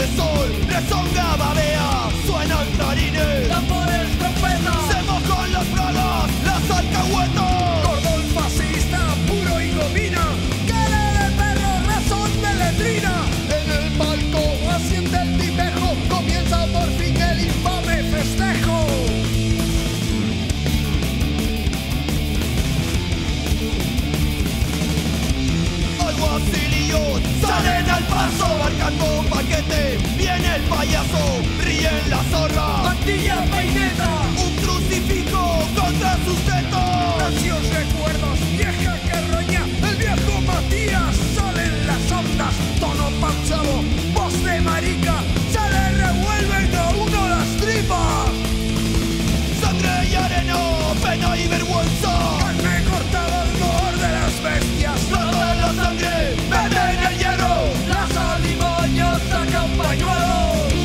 de sol, rezonga, babea, suena el clarinete. Tambores, trompetas, Se mojan las bragas, las alcahuetas. cordón fascista, puro y gomina, cara de perro, razón de letrina. En el palco asciende el tipejo, comienza por fin el infame festejo. Alguacilillos salen al paso, marcando paquete. Viene el payaso, ríen la zorra. Mantilla peineta, Un crucifijo contra sus tetas. rancios recuerdos, vieja que roña. El viejo Matías sale en las ondas, tono pausado, voz de marica. Se le revuelven a uno las tripas. Sangre y arena, pena y vergüenza. Carne cortada al dolor de las bestias. Brota la sangre, vete en el hierro. Las alimañas sacan pañuelos.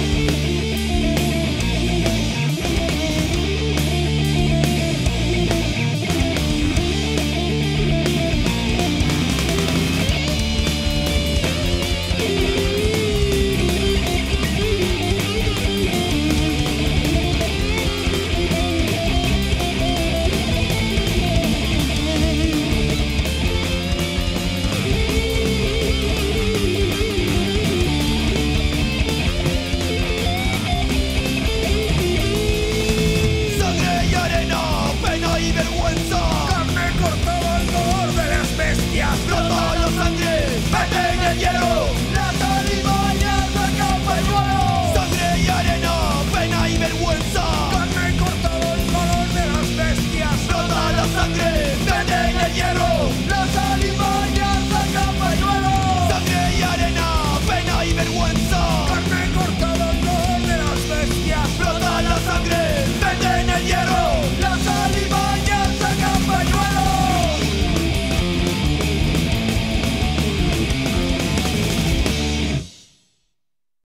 Sangre y arena, pena y vergüenza. Carne cortada al dolor de las bestias. Brota la sangre, vete en el hierro. Las alimañas sacan pañuelos. Sangre y arena, pena y vergüenza. Carne cortada al dolor de las bestias. Brota la sangre, vete en el hierro. Las alimañas sacan pañuelos. Sangre y arena, pena y vergüenza.